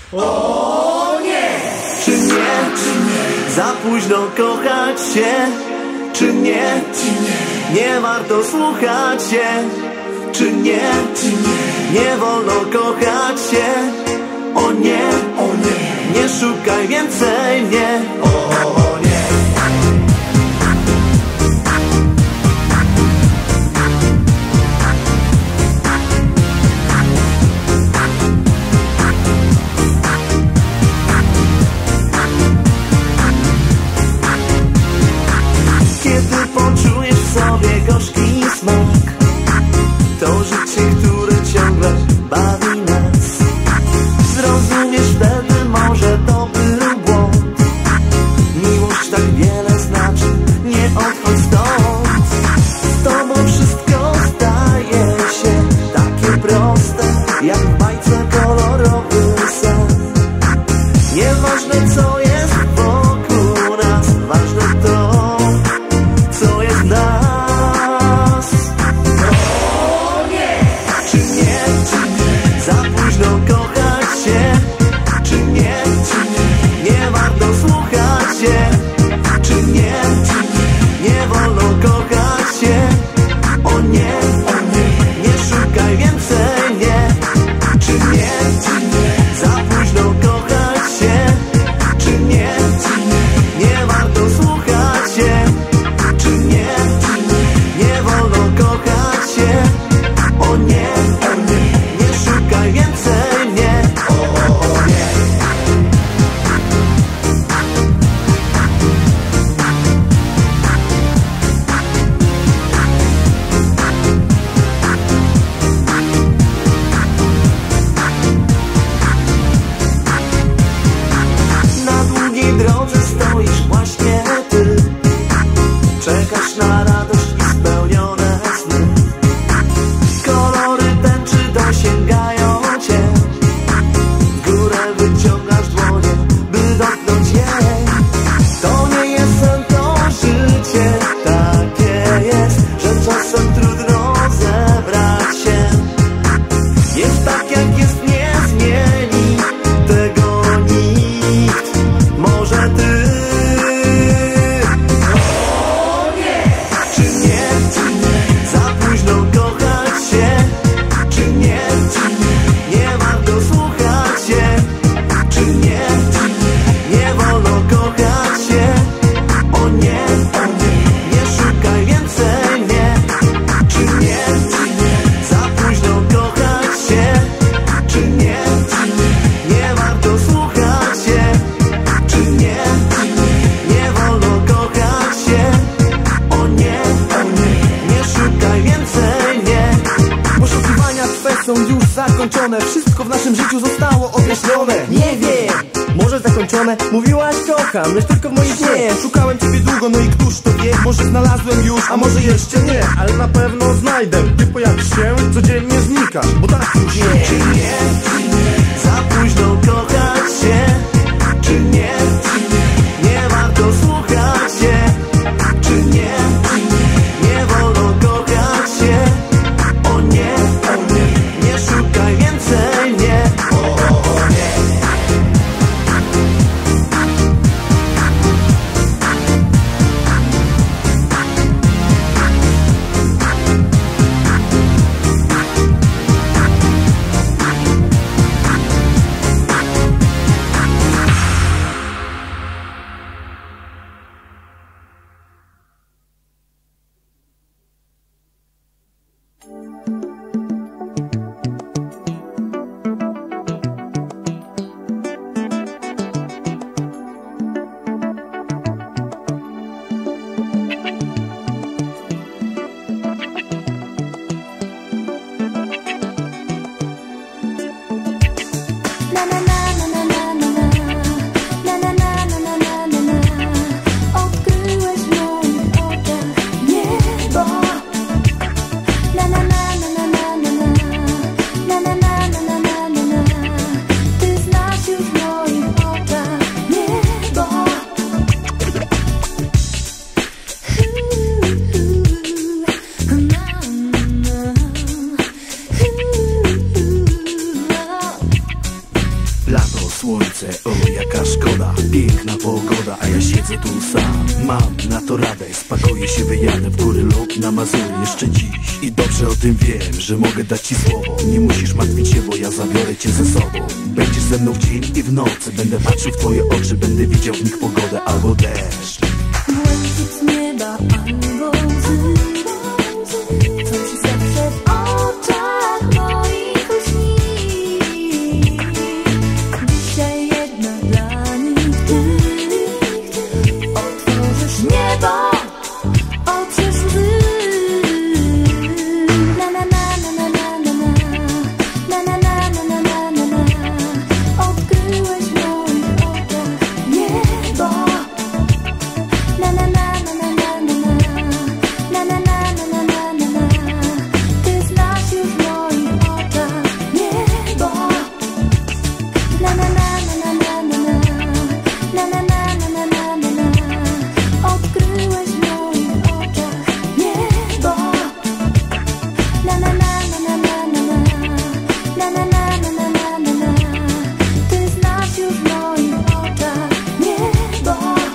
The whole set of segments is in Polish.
O nie! Czy nie? Za późno kochać się? Czy nie? Nie warto słuchać się? Czy nie? Nie wolno kochać się? O nie! Nie szukaj więcej mnie. O nie! Kiedy poczujesz w sobie gorzki smak, to życie, które ciągle bawi nas, zrozumiesz wtedy, może to był błąd. Miłość tak wiele znaczy, nie odchodź stąd. Z tobą wszystko staje się takie proste, jak w bajce kolorowy sen. Nieważne co jest wokół nas, ważne to, co jest nas. O nie! Czy nie? Za późno kochać się? Czy nie? Nie warto słuchać się? Czy nie? Nie wolno kochać się? O nie! Nie szukaj więcej mnie. Czy nie? Za późno kochać się? Czy nie? Nie warto słuchać się? Czy nie? Nie wolno kochać się? O nie! Nie szukaj więcej mnie. O nie! Na długiej drodze stoisz właśnie ty. Czekasz na radość i spełnione sny. Kolory tęczy dosięgają cię. W górę wyciągasz dłonie, by dotknąć jej. To nie jest sen, to życie. Takie jest, że czasem trudno zebrać się. Jest tak jak jest, nie zmieni tego nikt. Może ty. O nie! Czy nie? Za późno kochać się? Czy nie? Nie warto słuchać się? Czy nie? Nie wolno kochać się? O nie! Nie szukaj więcej mnie. Czy nie? Za późno kochać się? Czy nie? Nie warto słuchać się? Czy nie? Nie wolno kochać się? O nie! Nie szukaj więcej mnie. Poszukiwania twe są już zakończone. Wszystko w naszym życiu zostało określone. Nie wiem, może zakończone. Mówiłaś kocham, lecz tylko w moich śnie. Szukałem ciebie długo, no i któż to wie? Może znalazłem już, a może jeszcze nie. Ale na pewno znajdę. Ty pojawisz się, codziennie znikasz, bo tak już jest. Czy nie? Za późno kochać się? Czy nie? Nie warto słuchać się? Czy nie? Nie wolno kochać się? O nie! Nie szukaj więcej mnie. O nie! Odkryłeś w moich oczach niebo. słońce, o jaka szkoda. Piękna pogoda, a ja siedzę tu sam. Mam na to radę, spakuję się, wyjadę w góry lub na Mazury jeszcze dziś. I dobrze o tym wiem, że mogę dać ci słowo. Nie musisz martwić się, bo ja zabiorę cię ze sobą. Będziesz ze mną w dzień i w nocy. Będę patrzył w twoje oczy, będę widział w nich pogodę albo deszcz. Błękit nieba albo łzy, co się zawsze w oczach moich lśni. Dzisiaj jednak dla nich ty otworzysz niebo, otrzesz łzy. Na na na na na na na na na na na na na na. Odkryłeś w moich oczach niebo. Na na na na na na na na na na na na na na. Ty znasz już w moich oczach niebo. Na na na na na na na na na na na na na na. Odkryłeś w moich oczach niebo. Na na na na na na na na na na na na na. Ty znasz już w moich oczach niebo.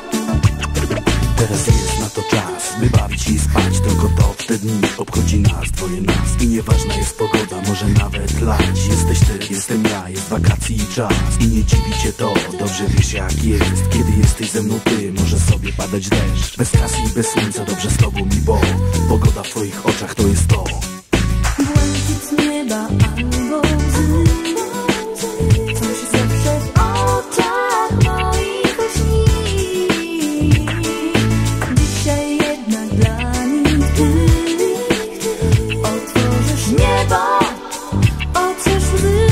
Teraz jest na to czas, by bawić i spać. Tylko to w te dni obchodzi nas, dwoje nas. I nieważna jest pogoda, może nawet lać. Jesteś ty, jestem ja, jest wakacji i czas. I nie dziwi cię to, dobrze wiesz jak jest. Kiedy jesteś ze mną ty, może sobie padać deszcz. Bez kasy i bez słońca, dobrze z tobą mi, bo pogoda w twoich oczach to jest to. Błękit nieba albo łzy, co się zawsze w oczach moich lśni. Dzisiaj jednak dla nich ty otworzysz niebo, otrzesz łzy.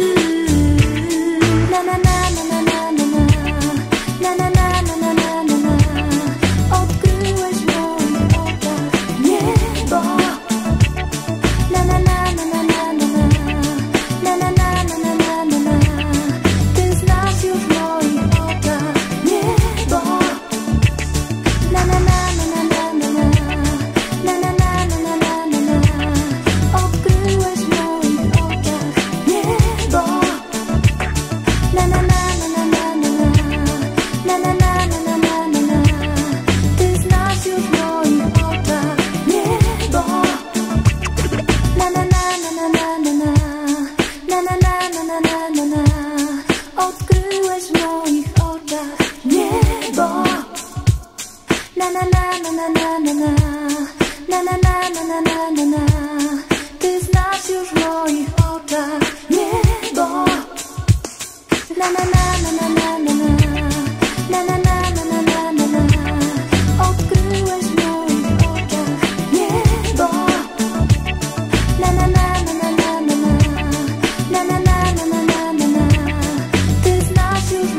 Na na na na na na na na na na na na na na. Odkryłeś w moich oczach niebo. Na na na na na na na na na na na na na na. Ty znasz już w moich oczach niebo. Na na na na na na na na na na na na na na. Odkryłeś w moich oczach niebo. Na na na na na na na na na na na na na na. Ty znasz już w moich oczach niebo. Na na na na na na na na na na na na na na. Odkryłeś w moich oczach niebo. Na na na na na na na na na na na na na na. Ty znasz już w moich oczach niebo. Na na na na na na na na na na na na na na. Odkryłeś w moich oczach niebo. Na na na na na na na na na na na na na na. Ty znasz już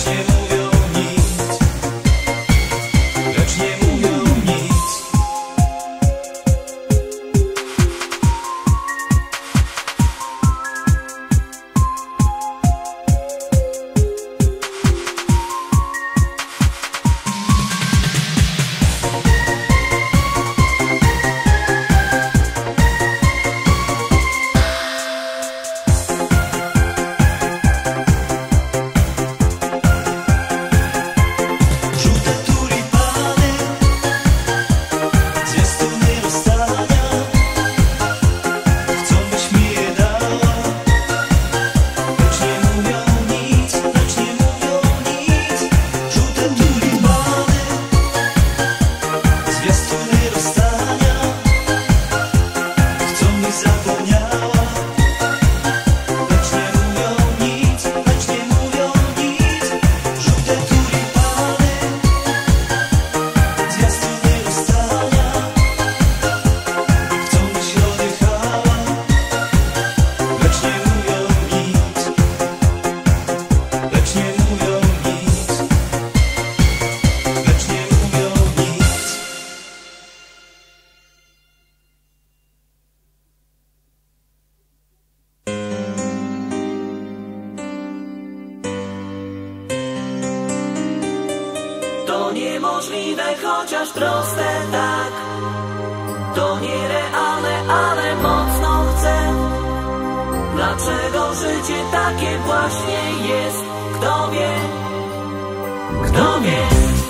Niemożliwe, chociaż proste, tak. To nierealne, ale mocno chcę. Dlaczego życie takie właśnie jest? Kto wie? Kto wie?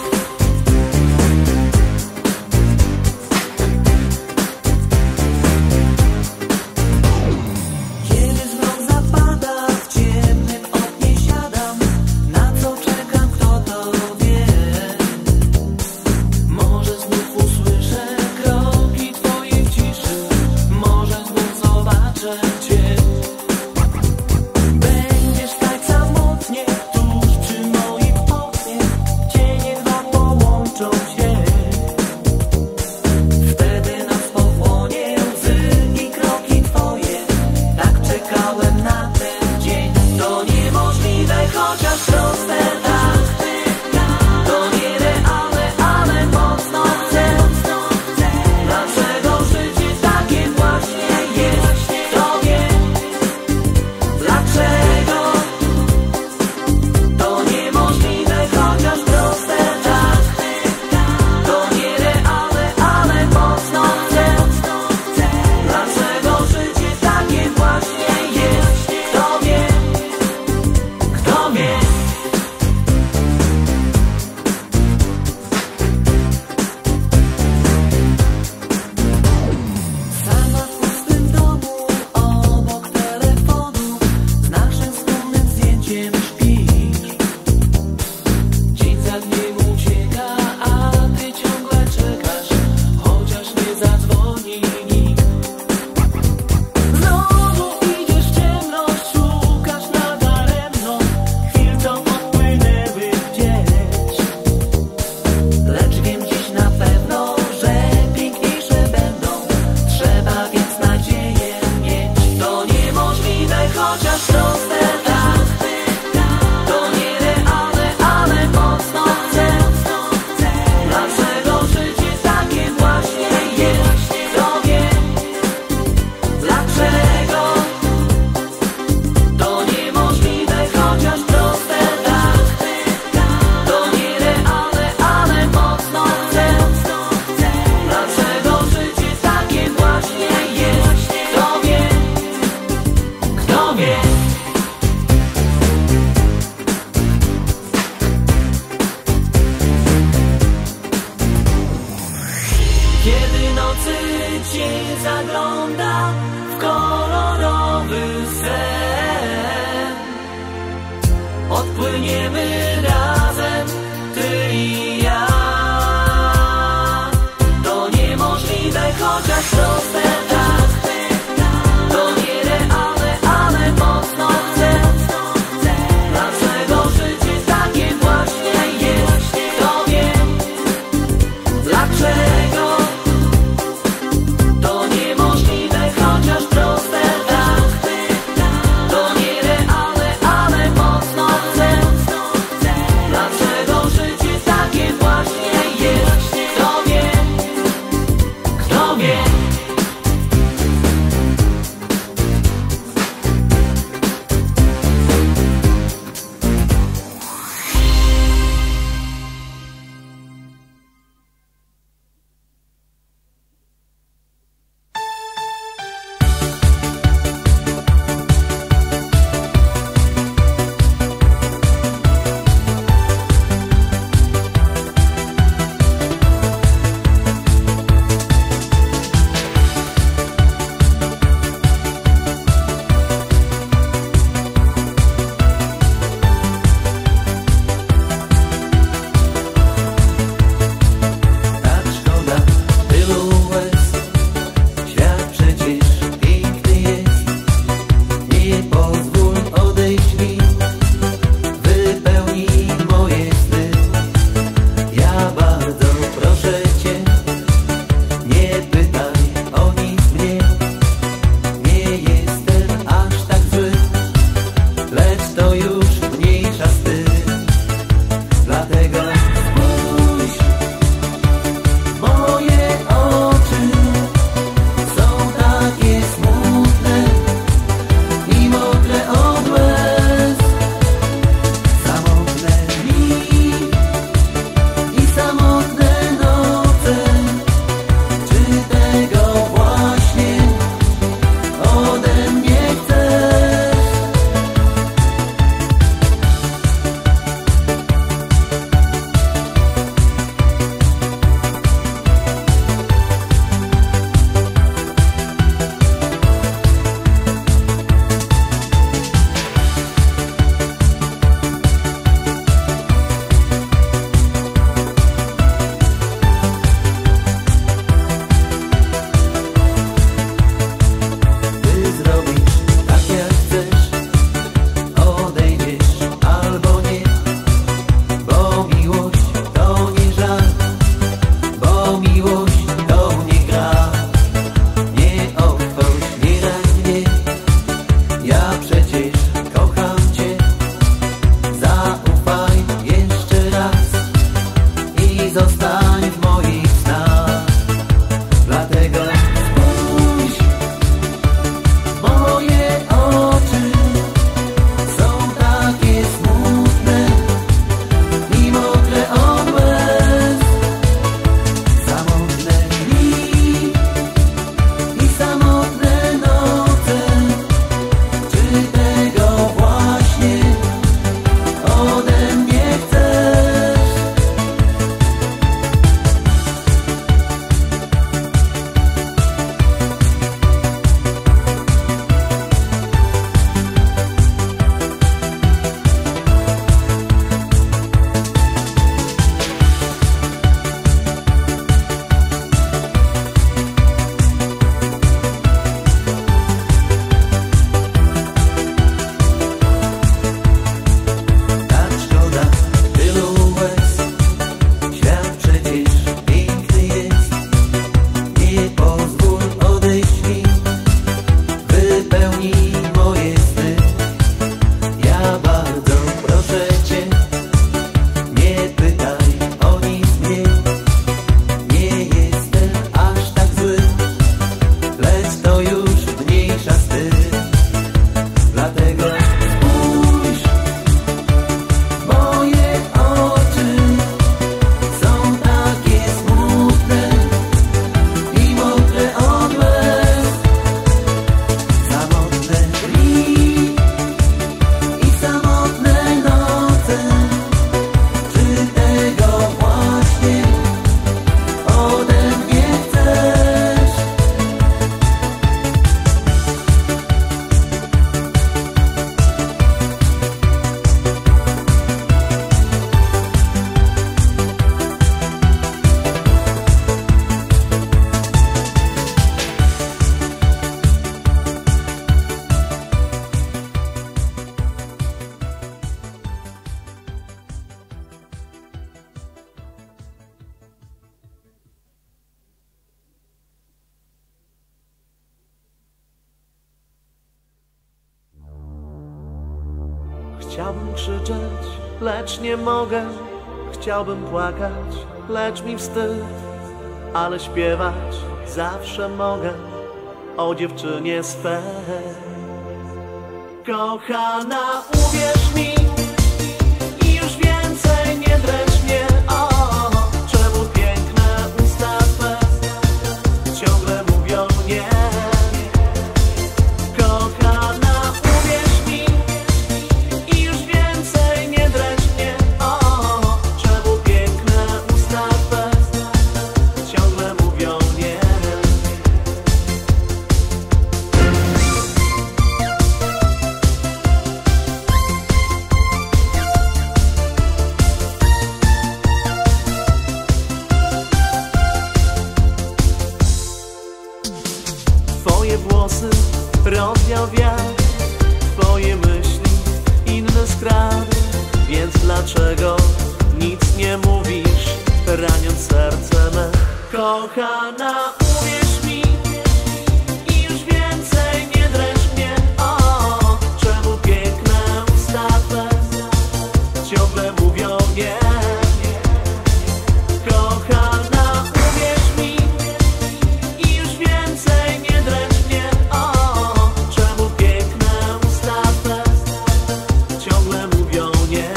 Będziesz tak samotnie tuż przy moich oknie. Odpłyniemy razem, ty i ja. To niemożliwe, chociaż proste, tak. To nierealne, ale mocno chcę. Dlaczego życie takie właśnie jest? Kto wie? Dlaczego? To niemożliwe, chociaż proste, tak. To nierealne, ale mocno chcę. Chciałbym krzyczeć, lecz nie mogę. Chciałbym płakać, lecz mi wstyd. Ale śpiewać zawsze mogę o dziewczynie swej. Kochana, uwierz mi i już więcej nie dręcz mnie. O, czemu piękne usta twe ciągle mówią nie. Kochana, uwierz mi i już więcej nie dręcz mnie. O, czemu piękne usta twe ciągle mówią nie. Twoje włosy rozwiał wiatr, twoje myśli inny skradł. Więc dlaczego nic nie mówisz, raniąc serce me? Kochana, uwierz mi i już więcej nie dręcz mnie. O, czemu piękne usta twe ciągle mówią nie. Kochana, uwierz mi i już więcej nie dręcz mnie. O, czemu piękne usta twe ciągle mówią nie.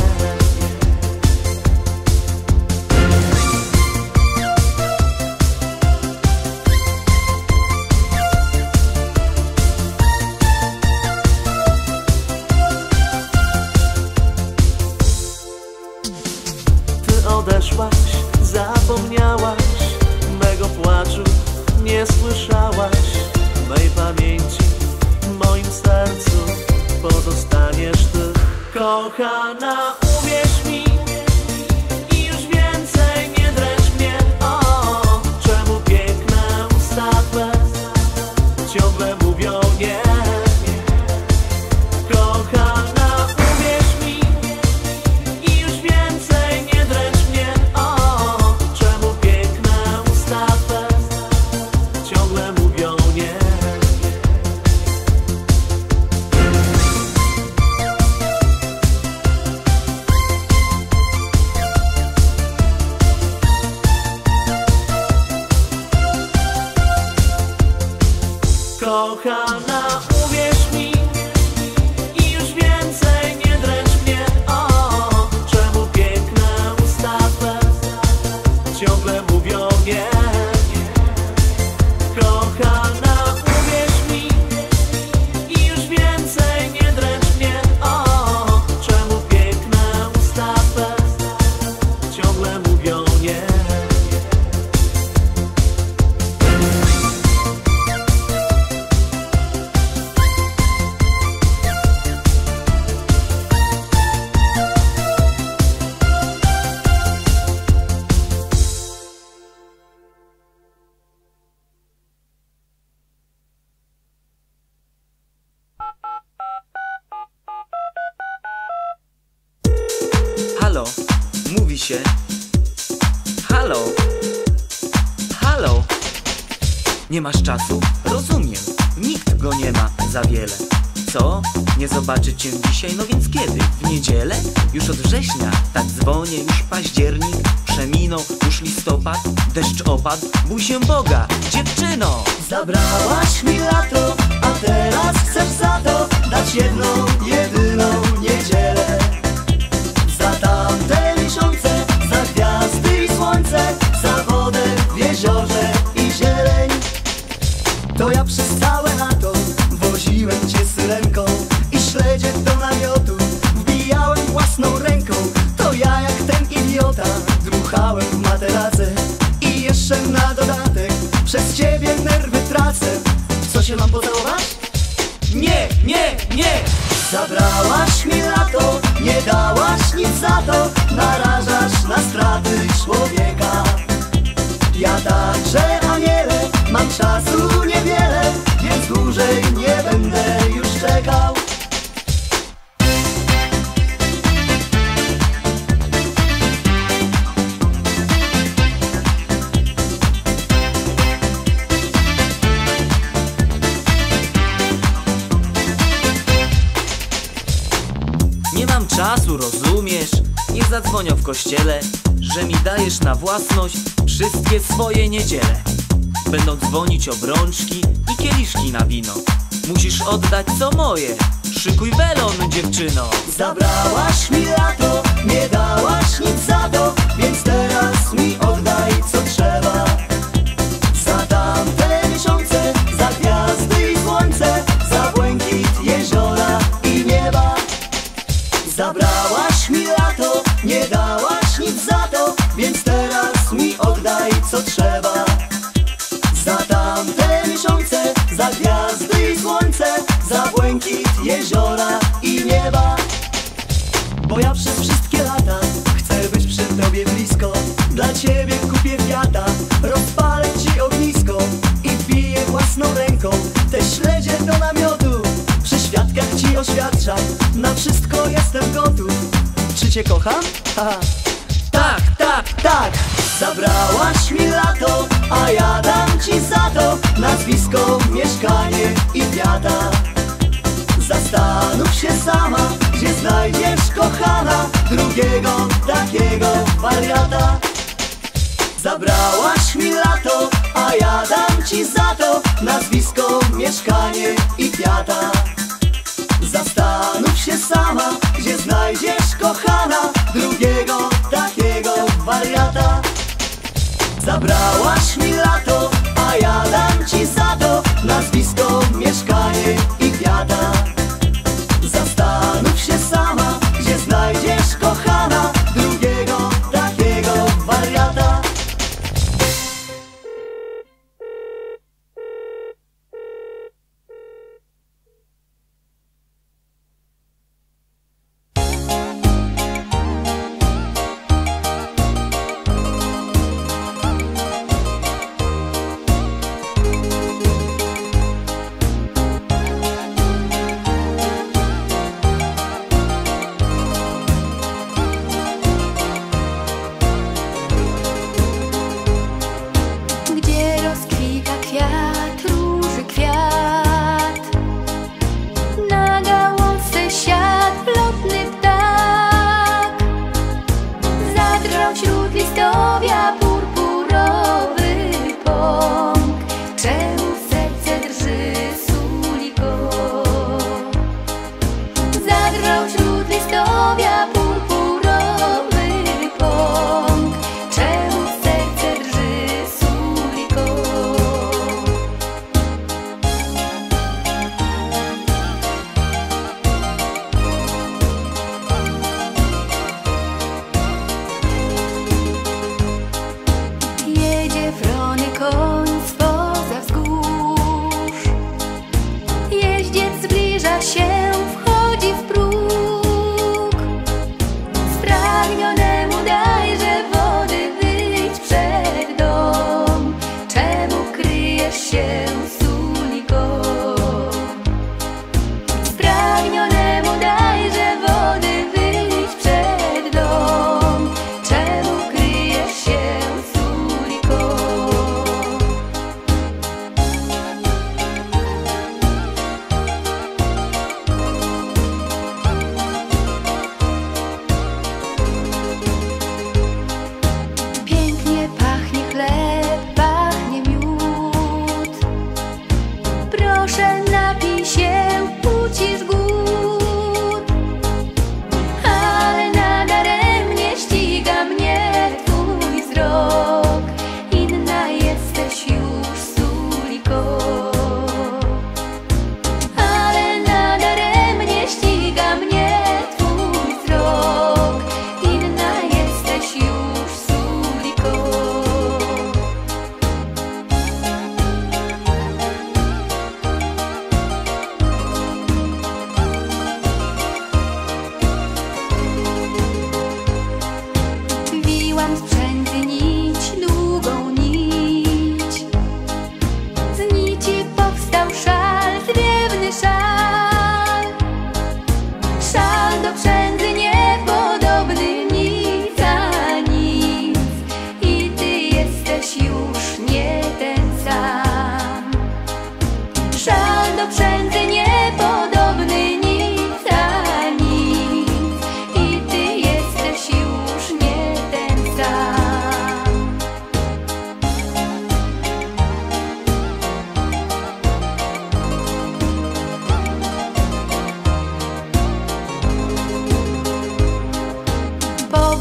Ty odeszłaś, zapomniałaś mego płaczu, nie słyszałaś mej pamięci, w moim sercu pozostaniesz ty. Kochana, uwierz mi i już więcej nie dręcz mnie. O, czemu piękne usta twe ciągle mówią nie. Kochana, uwierz mi i już więcej nie dręcz mnie. O, czemu piękne usta twe ciągle mówią nie. Kochana, uwierz mi i już więcej nie dręcz mnie. O, czemu piękne usta twe ciągle mówią nie. Kochana, uwierz mi i już więcej nie dręcz mnie. O, czemu piękne usta twe ciągle mówią nie. Halo, mówi się. Halo, halo. Nie masz czasu? Rozumiem, nikt go nie ma za wiele. Co? Nie zobaczy cię dzisiaj? No więc kiedy? W niedzielę? Już od września tak dzwonię, już październik przeminął, już listopad, deszcz opadł. Bój się Boga, dziewczyno! Zabrałaś mi lato, a teraz chcesz za to dać jedną, jedyną niedzielę. Za tamte miesiące, za gwiazdy i słońce, za wodę w jeziorze i zieleń. To ja przez całe lato woziłem cię syrenką i śledzie do namiotu wbijałem własną ręką. To ja jak ten idiota dmuchałem w materace i jeszcze na dodatek przez ciebie nerwy tracę. Co się mam pocałować? Nie, nie, nie! Zabrałaś mi lato, nie dałaś nic za to, narażasz na straty człowieka. Ja także, aniele, mam czasu niewiele, więc dłużej nie będę już czekał. zadzwonią w kościele, że mi dajesz na własność wszystkie swoje niedziele. Będą dzwonić obrączki i kieliszki na wino. Musisz oddać co moje, szykuj welon, dziewczyno. Zabrałaś mi lato, nie dałaś nic za to, więc teraz mi oddaj co trzeba. Za tamte miesiące, za gwiazdy i słońce, za błękit jeziora i nieba. Zabrałaś mi lato, nie dałaś nic za to, więc teraz mi oddaj co trzeba. Za tamte miesiące, za gwiazdy i słońce, za błękit jeziora i nieba. Bo ja przez wszystkie lata chcę być przy tobie blisko. Dla ciebie kupię kwiata, rozpalę ci ognisko i wbiję własną ręką te śledzie do namiotu. Przy świadkach ci oświadczam, na wszystko jestem gotów. Czy cię kocham? Haha. Tak, tak, tak. Zabrałaś mi lato, a ja dam ci za to nazwisko, mieszkanie i kwiata. Zastanów się sama, gdzie znajdziesz, kochana, drugiego takiego wariata. Zabrałaś mi lato, a ja dam ci za to nazwisko, mieszkanie i kwiata. Zastanów się sama, gdzie znajdziesz, kochana, drugiego takiego wariata. Zabrałaś mi lato, a ja dam ci za to nazwisko, mieszkanie i kwiata. Zastanów się sama, gdzie znajdziesz, kochana, drugiego takiego wariata.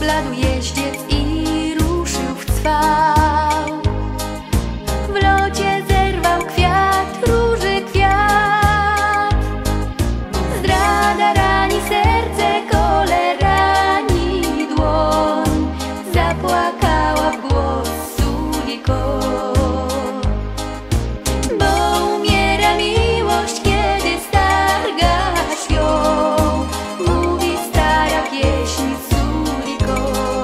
śladu jeździec i ruszył w cwał. W locie zerwał kwiat, róży kwiat. Zdrada rani serce, cholera rani dłoń. Zapłakała w głos Suliko. Bo umiera miłość, kiedy stargasz ją. Mówi stara pieśń Suliko.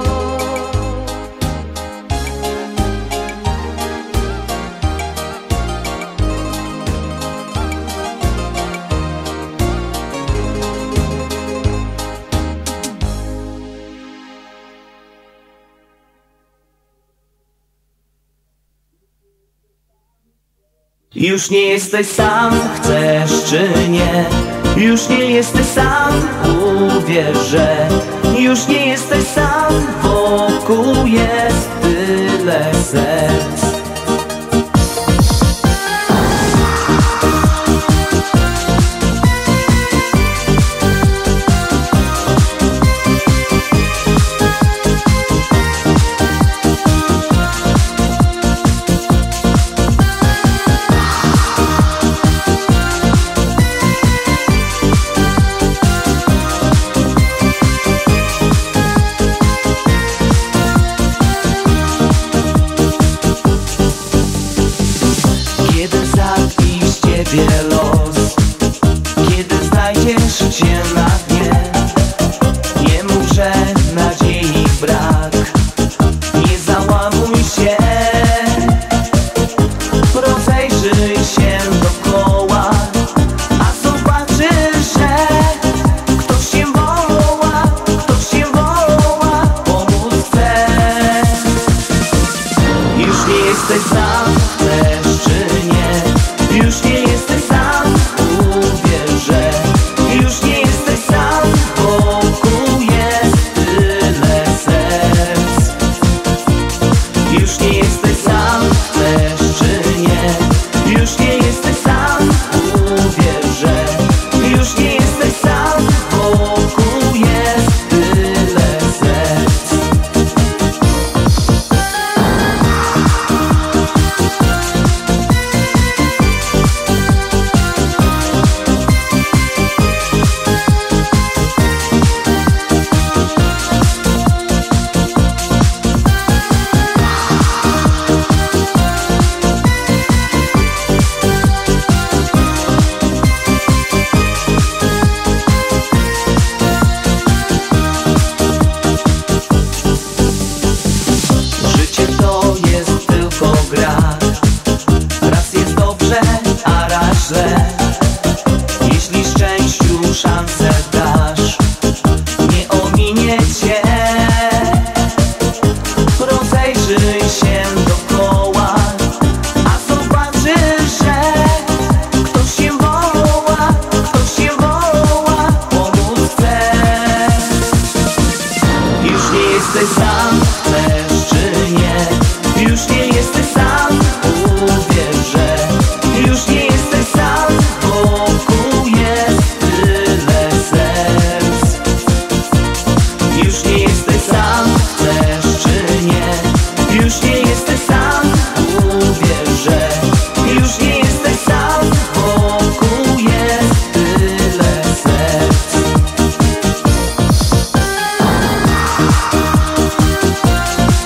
Już nie jesteś sam, chcesz czy nie? Już nie jesteś sam, uwierz, że już nie jesteś sam. Wokół jest tyle serc. Los, kiedy znajdziesz się na dnie, nie mów, że nadziei brak. Nie załamuj się, rozejrzyj się dokoła, a zobaczysz, że ktoś się woła, pomóc chce. Już nie jesteś sam, chcesz czy nie? Już nie jesteś sam, uwierz, że już nie jesteś sam. Wokół jest tyle serc. Już nie jesteś sam, chcesz czy nie? Już nie jesteś sam, uwierz, że już nie jesteś sam. Wokół jest tyle serc. Życie to jest tylko gra. Raz jest dobrze, a raz źle. Jeśli szczęściu szansę dasz, nie ominie cię. Rozejrzyj się dokoła, a zobaczysz, że ktoś się woła, pomóc chce. Już nie jesteś sam, chcesz czy nie? Już nie jesteś sam, uwierz, że już nie jesteś sam. Wokół jest tyle serc. Już nie jesteś sam, chcesz czy nie? Już nie jesteś sam, uwierz, że już nie jesteś sam. Wokół jest tyle serc.